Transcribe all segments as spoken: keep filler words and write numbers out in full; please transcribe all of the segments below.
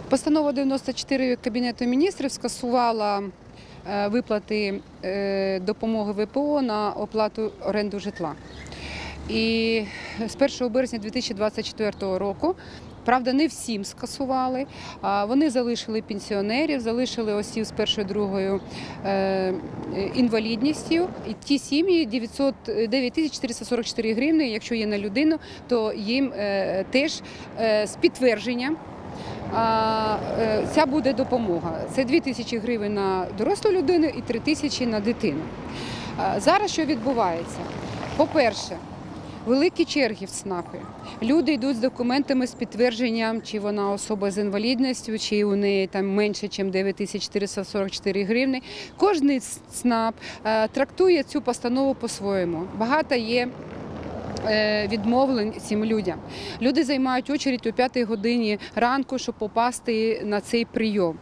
Постанова дев'яносто чотири Кабінету міністрів скасувала виплати допомоги В П О на оплату оренду житла. І з першого березня дві тисячі двадцять четвертого року, правда, не всім скасували, вони залишили пенсіонерів, залишили осіб з першою, другою інвалідністю. І ті сім'ї дев'ять тисяч чотириста сорок чотири гривні, якщо є на людину, то їм теж з підтвердженням ця буде допомога. Це дві тисячі гривень на дорослу людину і три тисячі на дитину. Зараз що відбувається? По-перше, великі черги в ЦНАПі. Люди йдуть з документами з підтвердженням, чи вона особа з інвалідністю, чи у неї там менше, ніж дев'ять тисяч чотириста сорок чотири гривні. Кожний ЦНАП трактує цю постанову по-своєму. Багато є відмовлень цим людям. Люди займають очередь о п'ятій годині ранку, щоб попасти на цей прийом.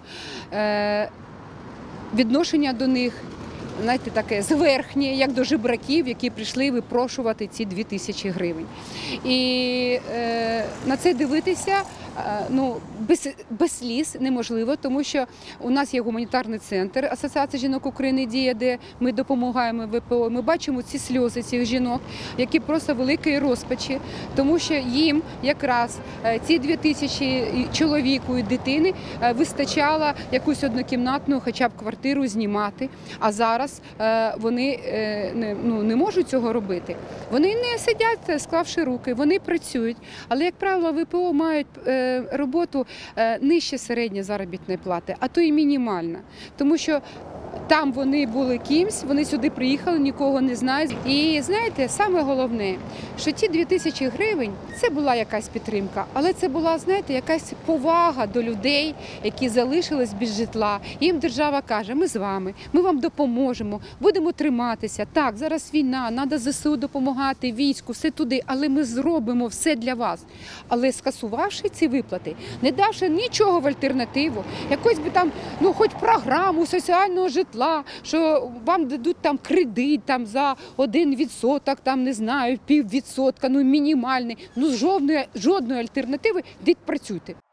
Відношення до них, знаєте, таке зверхнє, як до жебраків, які прийшли випрошувати ці дві тисячі гривень. І е, на це дивитися е, ну, без, без сліз неможливо, тому що у нас є гуманітарний центр Асоціації жінок України «Дія», де ми допомагаємо В П О. Ми бачимо ці сльози цих жінок, які просто великої розпачі, тому що їм якраз ці дві тисячі чоловіку і дитини вистачало якусь однокімнатну хоча б квартиру знімати, а зараз вони не, ну, не можуть цього робити. Вони не сидять, склавши руки, вони працюють, але, як правило, В П О мають роботу нижче середньої заробітної плати, а то і мінімальна, тому що там вони були кимсь, вони сюди приїхали, нікого не знають. І знаєте, саме головне, що ті дві тисячі гривень – це була якась підтримка, але це була, знаєте, якась повага до людей, які залишились без житла. Їм держава каже, ми з вами, ми вам допоможемо, будемо триматися. Так, зараз війна, треба З С У допомагати, війську, все туди, але ми зробимо все для вас. Але скасувавши ці виплати, не давши нічого в альтернативу, якось би там, ну, хоч програму соціального житла, що вам дадуть там кредит там, за один відсоток, там, не знаю, піввідсотка, ну мінімальний, ну жодної, жодної альтернативи, йдіть працюйте.